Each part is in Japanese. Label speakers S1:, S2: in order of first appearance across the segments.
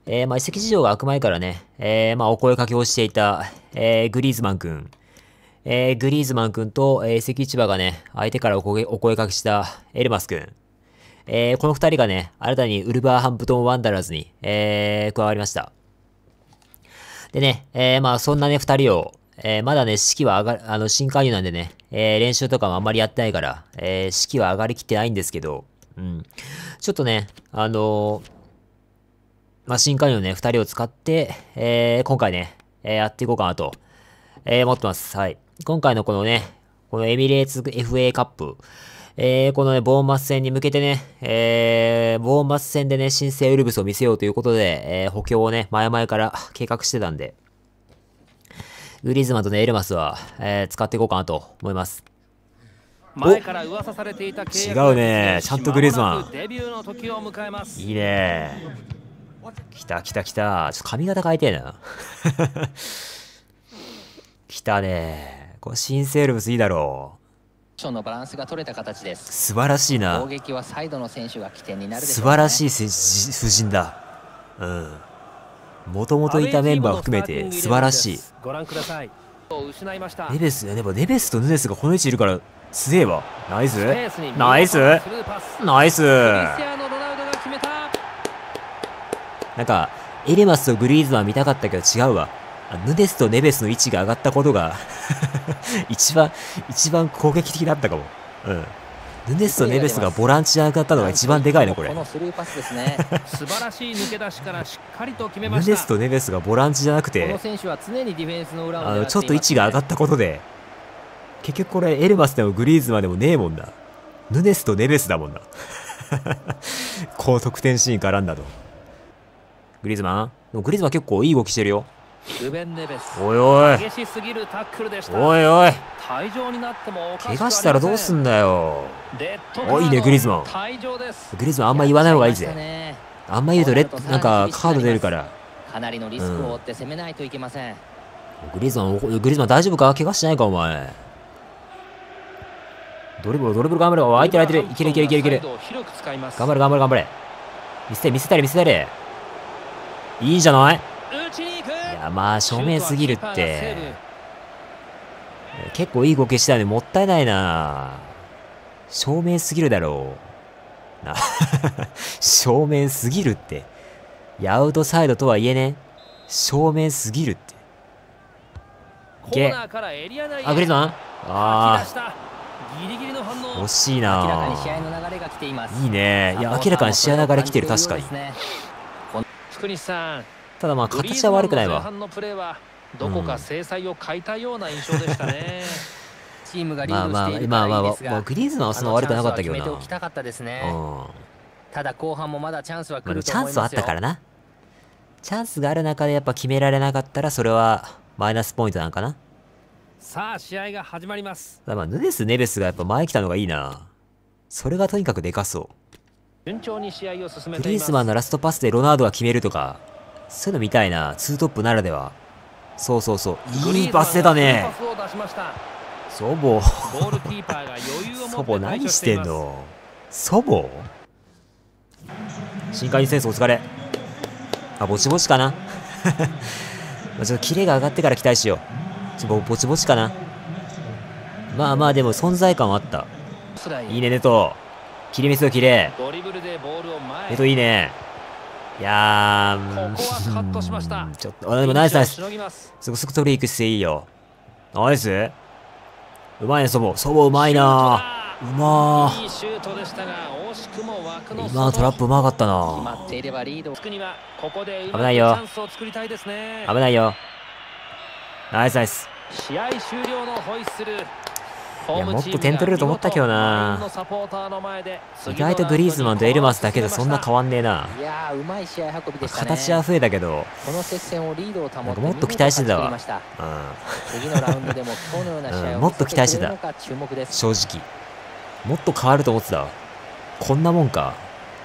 S1: まあ、移籍事情が開く前からね、まあ、お声掛けをしていた、グリーズマン君。グリーズマン君と、移籍市場がね、相手からお声掛けしたエルマス君。この二人がね、新たにウルバーハンプトンワンダラーズに、加わりました。でね、まあそんなね、二人を、まだね、士気は新加入なんでね、練習とかもあんまりやってないから、士気は上がりきってないんですけど、うん。ちょっとね、まあ、新加入のね、二人を使って、今回ね、やっていこうかなと、思ってます。はい。今回のこのね、このエミレーツ FA カップ、このね、ボーンマス戦に向けてね、ボーンマス戦でね、新生ウルブスを見せようということで、補強をね、前々から計画してたんで、グリーズマンとね、エルマスは、使っていこうかなと思います。
S2: 前から噂されていた契約
S1: 違うね、ちゃんとグリーズマン。
S2: デビューの時を迎えます。
S1: いいね。来た来た来た。ちょっと髪型変えてえな。来たね。これ新生ウルブスいいだろう。
S3: のバランスが取れた形です。
S1: 素晴らしいな。
S3: 攻撃はサイドの選手が起点になるでしょうね。
S1: 素晴らしい布陣だ。うん。もともといたメンバーを含めて素晴らしい。
S2: ご覧ください。失いました。
S1: ネベス、やっぱネベスとヌネスがこの位置いるから強えわ。ナイスナイスナイス。なんか、エレマスとグリーズマン見たかったけど違うわ。ヌネスとネベスの位置が上がったことが一番攻撃的だったかも。うん。ヌネスとネベスがボランチで上がったのが一番でかいね、これ。
S3: このスルーパスですね。
S2: 素晴らしい抜け出しからしっかりと決めました。
S1: ヌネスとネベスがボランチじゃなくて、
S3: この選手は常にディフェンスの裏を狙っていますね。
S1: ちょっと位置が上がったことで、結局これエルマスでもグリーズマンでもねえもんな。ヌネスとネベスだもんな。高得点シーン絡んだと。グリーズマンでもグリーズマン結構いい動きしてるよ。おいおい。
S2: 激しすぎるタックルでした。
S1: おいおい。
S2: 退場になっても
S1: 怪我したらどうすんだよ。お、いいね、グリーズマン。グリーズマンあんま言わない方がいいぜ。あんま言うとなんかカード出るから。
S3: かなりのリスクを負って攻めないといけません。
S1: グリーズマン大丈夫か？怪我してないか、お前。ドリブル頑張れ。相手いける。いける。頑張れ。見せたれ。いいじゃない？いや、まあ、正面すぎるって。結構いい動きしたよね。もったいないな。正面すぎるだろう。な。正面すぎるって。いや、アウトサイドとはいえね。正面すぎるって。いけ。あ、グリーズマン？ああ。惜しいな。いいね。いや、明らかに試合流れ来てる、確かに。ただまあ、形は悪くないわ。
S2: どこか制裁を欠いたような印象でしたね。
S3: チームがリードしているからいいですが、
S1: グリーズマンはそんな悪くなかったけどな。
S3: 決めておきたかったですね。ただ後半もまだチャンスは来ると思いますよ。
S1: チャンスはあったからな。チャンスがある中でやっぱ決められなかったら、それはマイナスポイントなんかな。
S2: さあ試合が始まります。
S1: まあヌネス・ネベスがやっぱ前来たのがいいな。それがとにかくでかそう。
S2: 順調に試合を進めています。
S1: グリーズマンのラストパスでロナウドが決めるとか、そういうの見たいな。ツートップならでは。そう。いいパス出たね。祖母。祖母何してんの？祖母？新加入戦争お疲れ。あ、ぼちぼちかな。ちょっとキレが上がってから期待しよう。ぼちぼちかな。まあでも存在感はあった。いいね、ネト。切り見せよ、キレ。ネトいいね。いやー、ちょっと、でもナイス。すぐトリークしていいよ。ナイス。うまいね、祖母うまいな。うまー。今のトラップうまかったな。危ないよ。ナイス。いや、もっと点取れると思ったけどな。意外とグリーズマンとエルマスだけでそんな変わんねえな。形は増えたけど、なんかもっと期待してたわ。もっと期待してた。正直。もっと変わると思ってたわ。こんなもんか。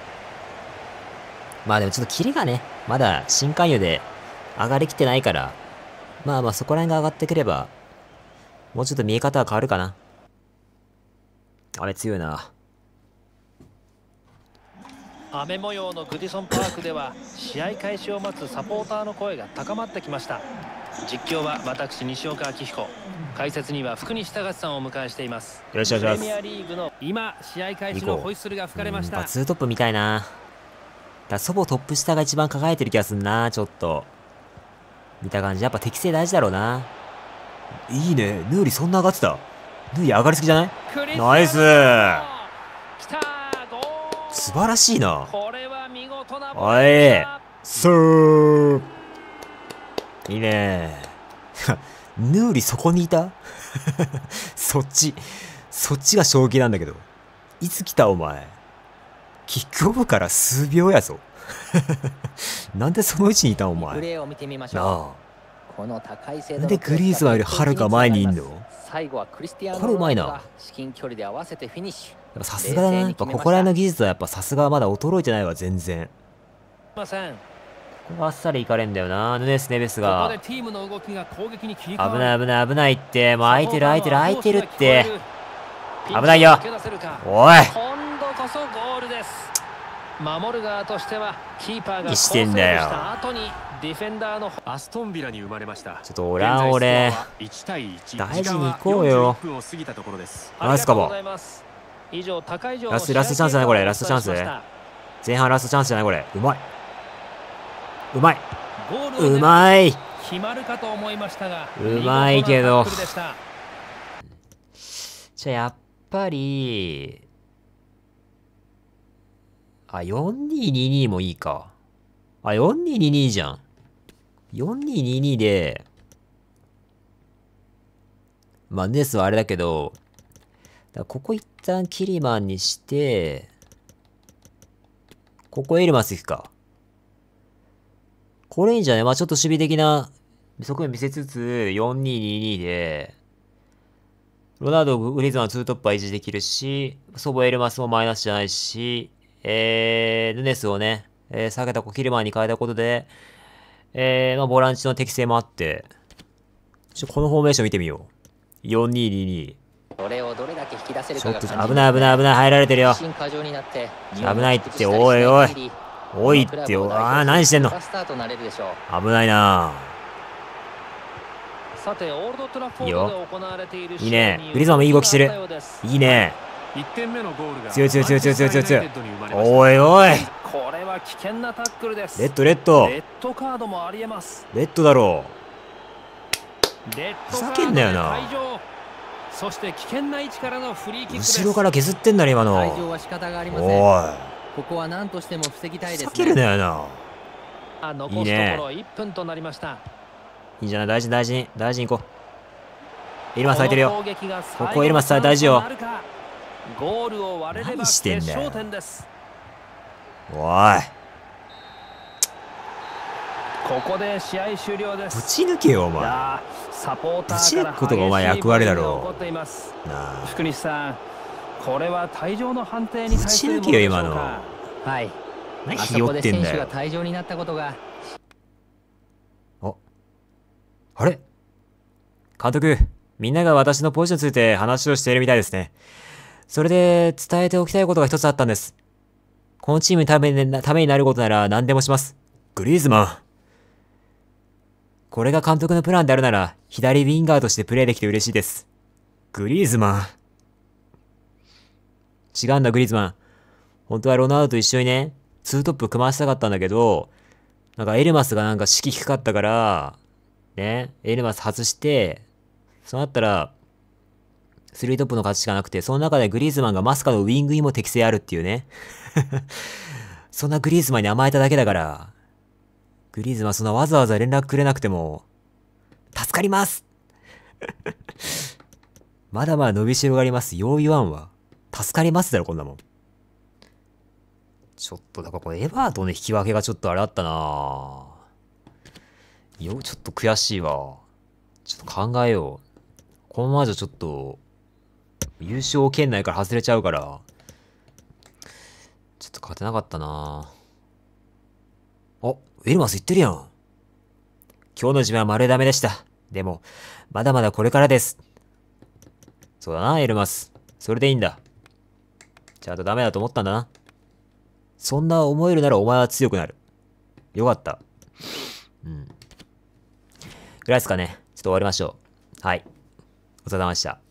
S1: まあでもちょっとキレがね、まだ新加入で上がりきってないから、まあそこら辺が上がってくれば、もうちょっと見え方は変わるかな。あれ強いな。
S2: 雨模様のグディソンパークでは試合開始を待つサポーターの声が高まってきました。実況は私西岡明彦、解説には福西隆さんをお迎えしています。
S1: よろしくお願いします。
S2: プレミアリーグの今試合開始のホイッスルが吹かれました。
S1: ツートップみたいな。だ祖母トップ下が一番輝いてる気がすんな。ちょっと見た感じやっぱ適正大事だろうな。いいね、ヌーリそんな上がってた。ヌーリ上がりすぎじゃない？ナイス。素晴らしいな。おいスーいいね。ヌーリそこにいたそっちが衝撃なんだけど。いつ来たお前。キックオフから数秒やぞ。なんでその位置にいたお前。
S3: プレーを見てみましょう。
S1: なあ。
S3: この高い精度
S1: なんでグリーズマンよりはるか前にいんの？
S3: 最後はクリスティアーノ
S1: これうまいな。
S3: 至近距離で合わせてフィニッシュ。
S1: やっぱさすがだな。やっぱここら辺の技術はやっぱさすがまだ衰えてないわ全然。ここあっさりいかれんだよな。ヌネス・ネベスが。危ないって。もう空いてるって。危ないよ。おい。
S2: 今度こそゴールです。守る側としてはキーパーが
S1: してんだよ。
S2: ディフェンダーの
S4: アストンビラに生まれました。
S1: ちょっと俺大事に行こうよ。ナイスカバー。ラストチャンスじゃないこれ。ラストチャンス。前半ラストチャンスじゃないこれ。うまい。うまいけど。じゃあやっぱり4222もいいか。4222じゃん。4222で、まあ、ネスはあれだけど、ここ一旦キリマンにして、ここエルマス行くか。これいいんじゃない？まあちょっと守備的な側面見せつつ、4222で、ロナウド、グリーズマン、ツートップは維持できるし、ソボエルマスもマイナスじゃないし、ヌネスをね、下げたキルマンに変えたことで、まあ、ボランチの適性もあって、このフォーメーション見てみよう。4222。
S3: それをどれだけ引き出せるかが
S1: ちょっと危ない、入られてるよ。危ないって、おいってよ。何してんの。危ないな。
S2: さてオールドトラフォードで行われている
S1: いいね。グリズマンもいい動きしてる。いいね。強い。おい。
S2: これは危険なタックルです。
S1: レッド。
S2: レッドカードもありえます。
S1: レッドだろう。
S2: ふ
S1: ざけんなよな。
S2: そして危険な位置からのフリーキックです。
S1: 後ろから削ってんだね今の。おい。
S3: ここは何としても防ぎたいですね。
S1: ふざけるなよな。
S2: 残すところ1分となりました。
S1: いいんじゃない？大事に行こう。エルマス空いてるよ。ここエルマス大事よ。何してんだよ。おい。
S2: ここで試合終了です。
S1: ぶち抜けよお前。ぶち抜くことがお前役割だろう。なあ。
S2: 福西さん、これは退場の判定に対する
S1: ぶち抜けよ今の。
S3: はい。
S1: 何ひよってんだよ。
S3: 退場になったことが。
S1: あれ？監督、みんなが私のポジションについて話をしているみたいですね。それで伝えておきたいことが一つあったんです。このチームのためになることなら何でもします。グリーズマン。これが監督のプランであるなら、左ウィンガーとしてプレーできて嬉しいです。グリーズマン。違うんだ、グリーズマン。本当はロナウドと一緒にね、ツートップ組ませたかったんだけど、なんかエルマスがなんか指揮低かったから、ね、エルマス外して、そうなったら、3トップの勝ちしかなくて、その中でグリーズマンがまさかのウィングにも適性あるっていうね。そんなグリーズマンに甘えただけだから、グリーズマンそんなわざわざ連絡くれなくても、助かりますまだまだ伸びしろがあります。よう言わんわ。助かりますだろ、こんなもん。ちょっと、だからこれエバートンの引き分けがちょっとあれだったなちょっと悔しいわ。ちょっと考えよう。このままじゃちょっと、優勝圏内から外れちゃうから、ちょっと勝てなかったなあ、エルマス言ってるやん。今日の自分はまるでダメでした。でも、まだまだこれからです。そうだな、エルマス。それでいいんだ。ちゃんとダメだと思ったんだな。 そんな思えるならお前は強くなる。よかった。うん。ぐらいですかね。ちょっと終わりましょう。はい。お疲れ様でした。